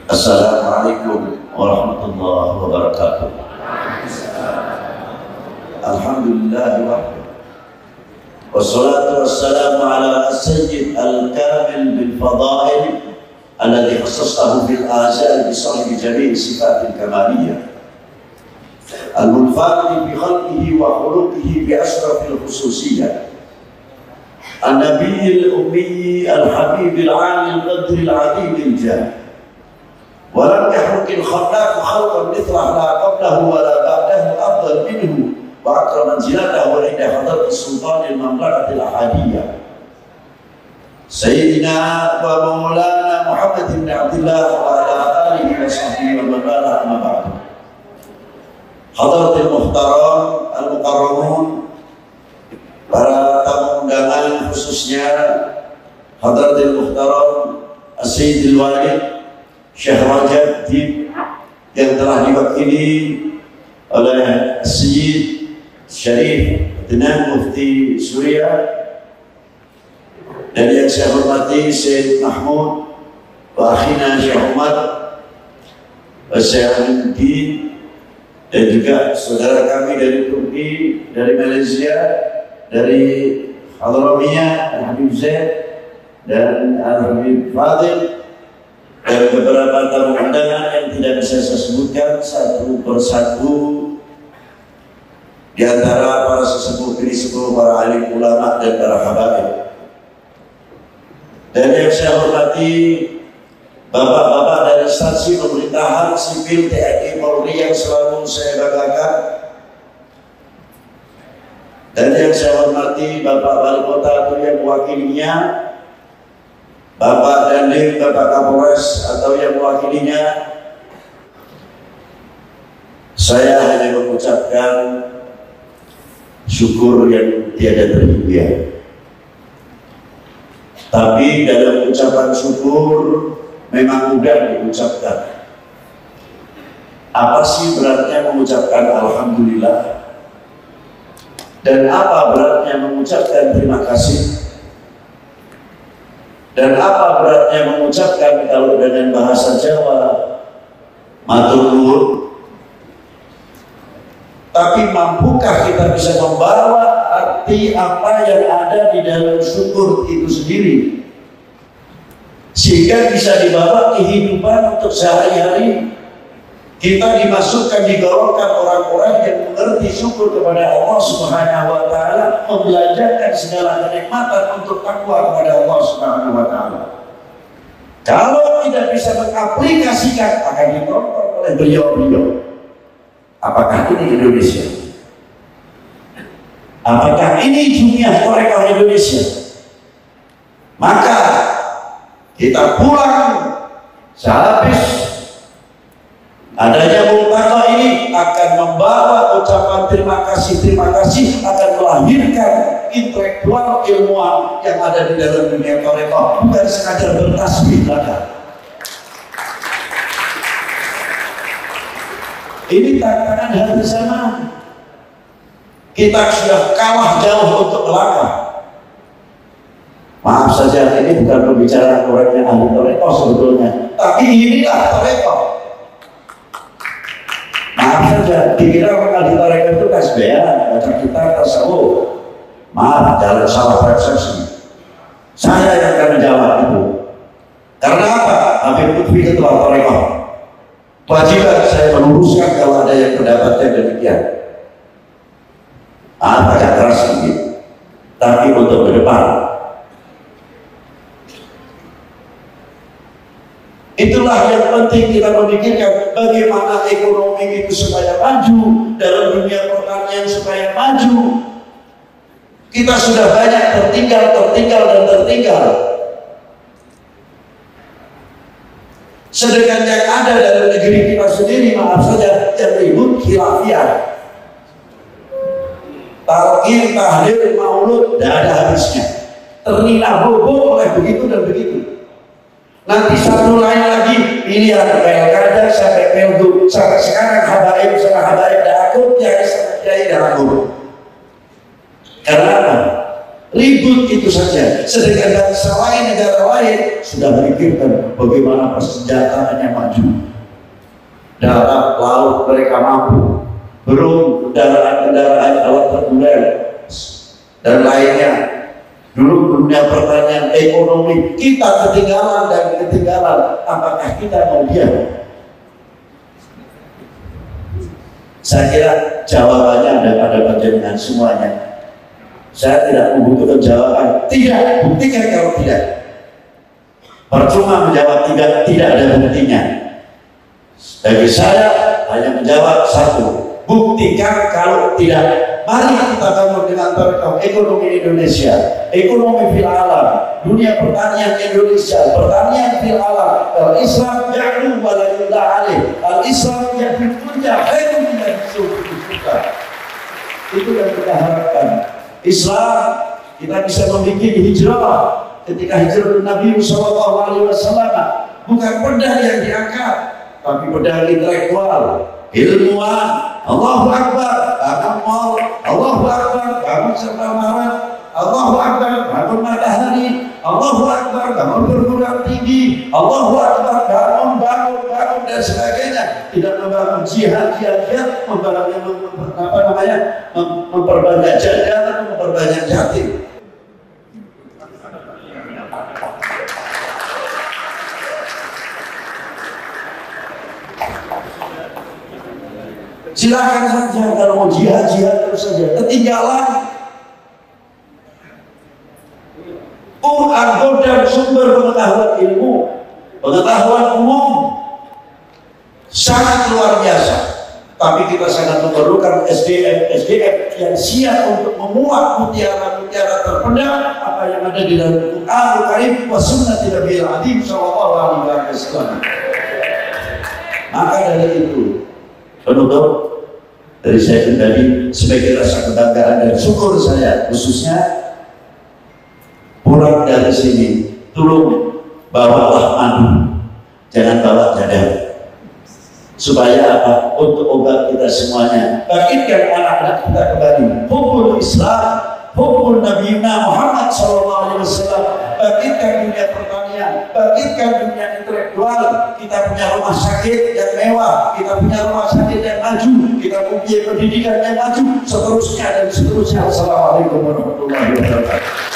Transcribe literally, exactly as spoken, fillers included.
Assalamualaikum warahmatullahi wabarakatuh. Alhamdulillah wahdahu wassalatu wassalamu ala sayyid al-kamil bil fadail alladhi khassasahu bil azal bi sahibi jami' sifatil kamaliyah al-munfarid bi khalqihi wa khuluqihi bi asrafil khususiyah an-nabiy al-ummi al-habib al-ali al-qadr al-adim al-jah ولم يخلق الخلاق خلقا مثله لا قبله ولا بعده أفضل منه وأكرم منزلته عند حضرة السلطان المملكة الأحادية سيدنا ومولانا محمد بن عبد الله وعلى آله وصحبه ومن والاه أما بعد. حضرة المحترم المكرمون, para tamu undangan, khususnya Hadratil Muhtaram As-Sayyidil Walid Syekh Rajab Dib yang telah diwakili oleh Sayyid Syarif Adnan Mufti Suriah, dan yang saya hormati Sayyid Mahmud wa akhina Syekh Umar wa Syekh Amin, dan juga saudara kami dari Turki, dari Malaysia, dari Hadramiyah Al-Habib Zaid dan Al-Habib Fadil, dan beberapa tamu undangan yang tidak bisa saya sebutkan satu persatu di antara para sesepuh kini sepuh, para alim ulama dan para habaib. Dan yang saya hormati bapak-bapak dari instansi pemerintahan sipil T N I Polri yang selalu saya banggakan, dan yang saya hormati bapak wali kota atau yang mewakilinya, Bapak Dandim, Bapak Kapolres atau yang mewakilinya. Saya hanya mengucapkan syukur yang tiada terhingga. Tapi dalam ucapan syukur memang mudah diucapkan. Apa sih beratnya mengucapkan Alhamdulillah? Dan apa beratnya mengucapkan terima kasih? Dan apa beratnya mengucapkan kalau dengan bahasa Jawa matur nuwun? Tapi mampukah kita bisa membawa arti apa yang ada di dalam syukur itu sendiri sehingga bisa dibawa kehidupan untuk sehari-hari? Kita dimasukkan, digolongkan orang-orang yang mengerti syukur kepada Allah Subhanahu wa Ta'ala, membelajarkan segala kenikmatan untuk takwa kepada Allah Subhanahu wa Ta'ala. Kalau tidak bisa mengaplikasikan, akan ditonton oleh beliau-beliau. Apakah ini Indonesia? Apakah ini dunia mereka Indonesia? Maka kita pulang sehabis adanya multaqah ini akan membawa ucapan terima kasih, terima kasih akan melahirkan intelektual ilmuwan yang ada di dalam dunia tarekat, bukan sekadar bertasbih belaka. Ini tantangan hari zaman. Kita sudah kalah jauh untuk melangkah. Maaf saja, ini bukan pembicaraan orang yang ahli tarekat sebetulnya, tapi inilah tarekat. Maaf saja, dikira orang ahli tarekat itu kasbean, baca kitab tasawuf. Maaf, jangan salah persepsi. Saya yang akan menjawab itu. Karena apa? Habib Lutfi ketua tarekat. Kewajiban saya meluruskan kalau ada yang pendapatnya demikian. Maaf, agak keras sedikit. Tapi untuk ke depan, itulah yang penting kita memikirkan bagaimana ekonomi itu supaya maju, dalam dunia pertanian supaya maju. Kita sudah banyak tertinggal, tertinggal, dan tertinggal. Sedangkan yang ada dalam negeri kita sendiri, maaf saja, yang ribut khilafiyah. Talqin, tahlil, maulud, tidak ada habisnya. Ternilah bobo oleh begitu dan begitu. Nanti satu lain lagi pilihan pelkada sampai peldu sampai sekarang habaib sama habaib dah akut, yang sampai kiai dah akut. Karena apa? ribut itu saja. Sedangkan bangsa lain, negara lain sudah memikirkan bagaimana persenjataannya maju. Darat, laut mereka mampu. Belum kendaraan-kendaraan alat terbunuh dan lainnya. Dulu dunia pertanian, ekonomi kita ketinggalan dan ketinggalan. Apakah kita mau diam? Saya kira jawabannya ada pada panjenengan semuanya. Saya tidak membutuhkan jawaban. Tidak, buktikan kalau tidak. Percuma menjawab tidak, tidak ada buktinya. Bagi saya hanya menjawab satu. Buktikan kalau tidak. Mari kita bangun dengan berkah ekonomi Indonesia, ekonomi fil alam, dunia pertanian Indonesia, pertanian fil alam. Al-Islam ya'lu wa la yu'la alaih. Al-Islam ya'lu kunja khairun min al-sunnah. Itu yang kita harapkan. Islam kita bisa membuat hijrah. Ketika hijrah Nabi Shallallahu Alaihi Wasallam bukan pedang yang diangkat, tapi pedang intelektual, ilmuwan. Allahu Akbar, bangun mal. Allahu Akbar, bangun serta marat. Allahu Akbar, bangun matahari. Allahu Akbar, bangun perguruan tinggi. Allahu Akbar, bangun, bangun, bangun dan sebagainya. Tidak membangun jihad, jihad, jihad, membangun apa namanya, memperbanyak jalan, memperbanyak jatim. Silakan saja kalau mau jihad, jihad terus saja. Ketinggalan Quran dan sumber pengetahuan ilmu, pengetahuan umum sangat luar biasa. Tapi kita sangat memerlukan S D M S D M yang siap untuk memuat mutiara-mutiara terpendam apa yang ada di dalam Al-Quran Karim wa sunnati Nabiyil Azim sallallahu alaihi wasallam. Maka dari itu, penutup dari saya pribadi sebagai rasa kebanggaan dan syukur saya khususnya pulang dari sini, tolong bawalah madu, jangan bawa cadar, supaya apa? Untuk obat kita semuanya. Bangkitkan anak-anak kita kembali. Hukum Islam, hukum Nabi Muhammad Sallallahu Alaihi Wasallam. Bangkitkan dunia pertanian, bangkitkan dunia intelektual. Kita punya rumah sakit yang mewah, kita punya rumah sakit yang maju, kita punya pendidikan yang maju, seterusnya dan seterusnya. Assalamualaikum warahmatullahi wabarakatuh.